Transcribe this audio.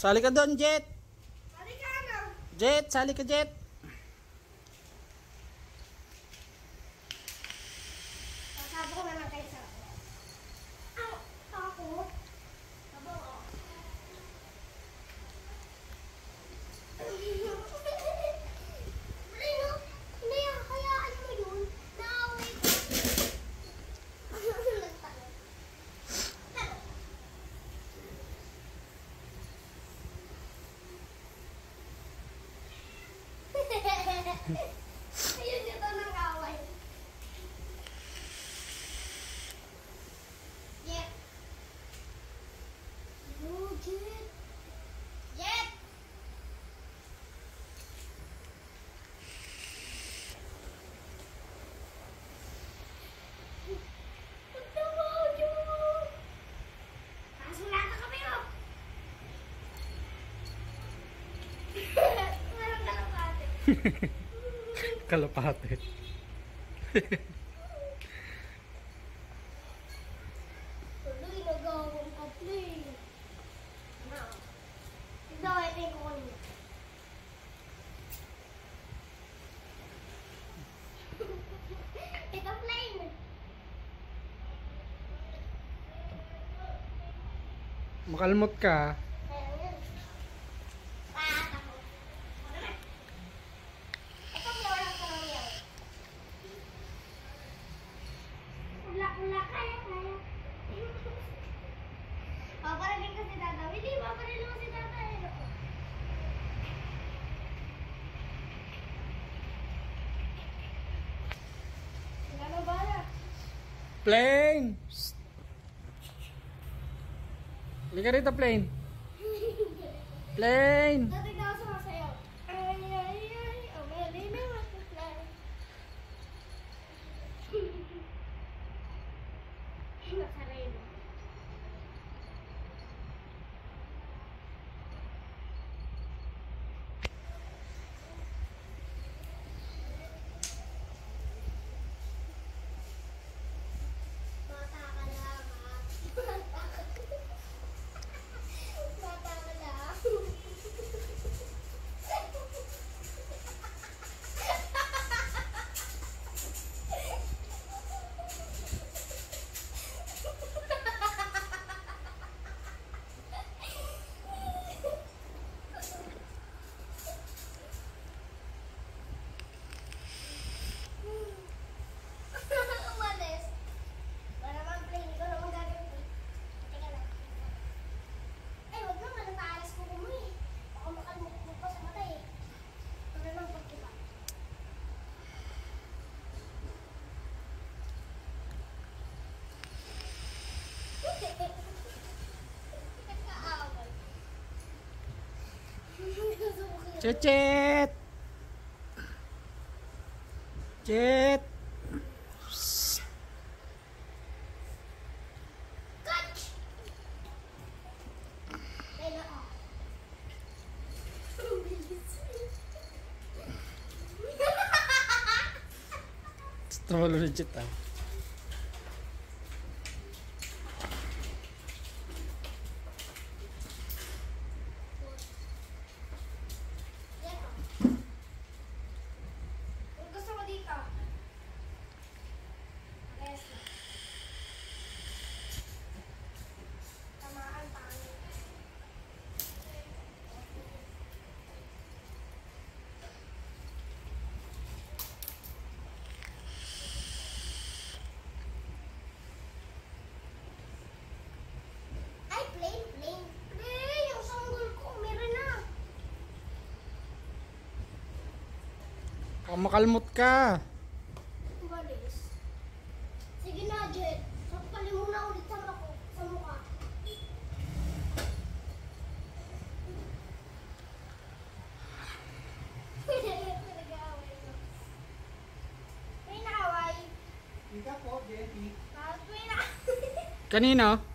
Sali ka doon, Jet. Sali ka na. Jet, sali ka, Jet. Sasabi ko na lang kayo sa ako. Ako? Sabi ko. Ano? Hindi, hayaan mo yun. Naaway ko. Ayun dito ng away. Jet. Oh, Jet. Jet. Pagtawa, Jet. Kasulatan kami, oh. Walang kalapate. Kalapate. Tuloy, nagawang ka-play. Na. Tignan ko, ito yung kukunin mo. Ito plain. Makalmot ka. Ayan yun. Ako. Ito, wala ka lang yan. Ula, kaya. Paparating ko si Tata. Hindi, paparating mo si Tata. Wala na bala. Plane! Halika rito, Plane. Plane! Dati daw sumasayaw. Ay. Oh, mali naman. Nakaray mo. Bata ka lang, ha? Bata ka lang. Umalis. Wala naman plane. Ikaw naman gagawin. Teka lang. Ay, wag naman. Nataalas ko mo eh. Baka makalmukmuk pa sa mata eh. Ito na lang pagkipa. Kaaway. Jet! Jet! Catch! Ayun na ako. Ang bilis. Tumalo na, Jet, ah. Dito. Kung gusto mo dito. Yes. Tamaan pa kami. Ay, plain. Yung sanggol ko, meron na. Baka makalmot ka. Umalis. Sige na, Jet. Sakpalin mo na ulit sa mukha. Nag-aaway mo. May naaway. Hindi po, Jetty. Bakit may na... Kanino?